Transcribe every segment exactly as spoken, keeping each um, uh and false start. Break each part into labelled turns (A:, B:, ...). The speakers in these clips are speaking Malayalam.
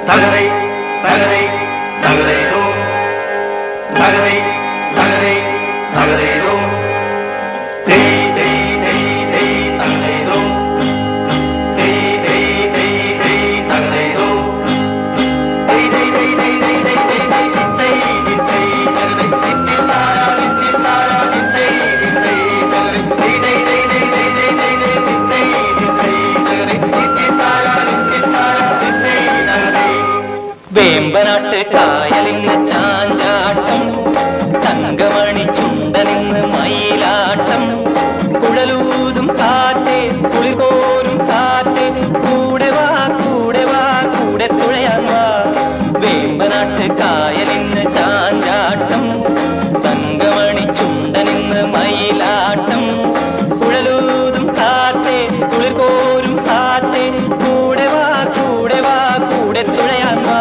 A: തകരൈ തകരൈ തകരൈതോ തകരൈ തകരൈ തകരൈതോ തൈ തൈ തൈ തൈ തകരൈതോ തൈ തൈ തൈ തൈ തകരൈതോ തൈ തൈ തൈ തൈ തൈ തൈ തൈ തൈ ചിത്തൈ ചിത്തൈ തകരൈ ചിത്തൈ താരാ ചിത്തൈ താരാ ചിത്തൈ ചിത്തൈ തകരൈ തൈ തൈ തൈ തൈ തൈ തൈ തൈ തൈ ചിത്തൈ ചിത്തൈ തകരൈ ചിത്തൈ താരാ ചിത്തൈ താരാ ചിത്തൈ തകരൈ വേമ്പനാട്ട് കായലിന് ചാഞ്ചാട്ടം തങ്കമണി ചുണ്ടനിന്ന് മയിലാട്ടം കുഴലൂതും കാറ്റേ കുളികോരും കാറ്റേ കൂടെ വാ കൂടെ വാ കൂടെ തുഴയാൻ വാ വേമ്പനാട്ട് കായലിന് ചാഞ്ചാട്ടം തങ്കമണി ചുണ്ടനിന്ന് മയിലാട്ടം കുഴലൂതും കാറ്റേ കുളികോരും കാറ്റേ കൂടെ വാ കൂടെ വാ കൂടെ തുഴയാൻ വാ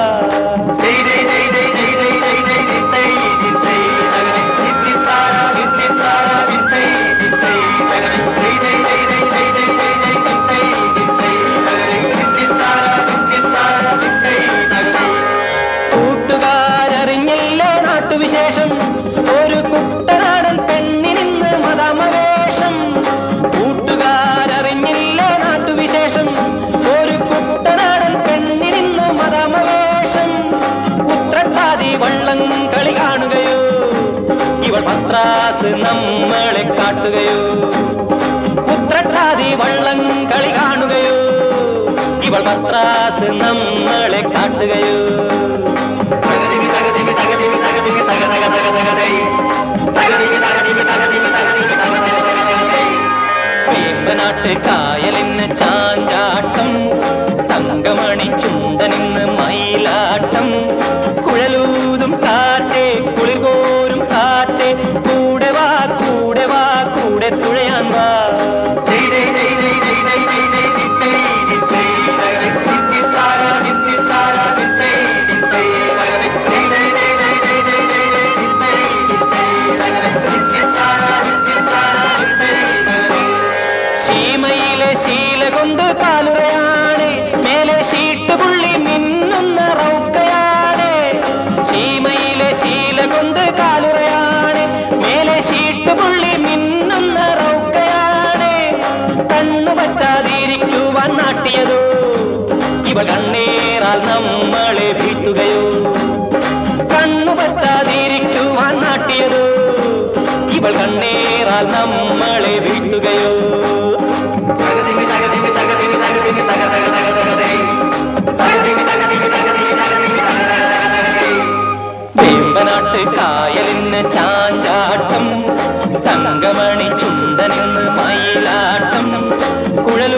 A: കൂട്ടുകാരറിഞ്ഞില്ലേ നാട്ടുവിശേഷം ഒരു കുട്ടനാടൻ പെണ്ണിനിന്ന് മദാമവേഷം കൂട്ടുകാരറിഞ്ഞില്ലേ നാട്ടുവിശേഷം ഒരു കുട്ടനാടൻ പെണ്ണിനിന്ന് മദാമവേഷം ഉത്രട്ടാതി വള്ളം കളി കാണുകയോ ഇവൾ പത്രാസ് നമ്മളെ കാട്ടുകയോ ഉത്രട്ടാതി വള്ളം കളി കാണുകയോ ഇവൾ പത്രാസ് നമ്മളെ കാട്ടുകയോ വേമ്പനാട്ട് കായലിന് ചാഞ്ചാട്ടം തങ്കമണി ചുണ്ടനിന്ന് മയിലാട്ടം കുഴലൂതും കാറ്റേ കുളിർകോരും കാറ്റേ കൂടെ വാ കൂടെ വാ കൂടെ തുഴയാൻ വാ ശീമയിലെ ശീല കൊണ്ട് കാലുറയാണ് മേലെ ഷീട്ടുപുള്ളി മിന്നുന്ന റൗക്കയാണ് ശീമയിലെ ശീല കൊണ്ട് കാലുറയാണ് മേലെ ഷീട്ടുപുള്ളി മിന്നുന്ന റൗക്കയാണ് കണ്ണു പറ്റാതിരിക്കുവാൻ നാട്ടിയതോ ഇവ കണ്ണേറാൽ നമ്മളെ വീട്ടുകയോ കണ്ണു പറ്റാതിരിക്കുവാൻ നാട്ടിയതോ ഇവൾ കണ്ണേറാൽ നമ്മളെ വീട്ടുകയോ വേമ്പനാട്ട് കായലിന് ചാഞ്ചാട്ടം തങ്കമണി ചുണ്ടനിന്ന് മയിലാട്ടം കുഴൽ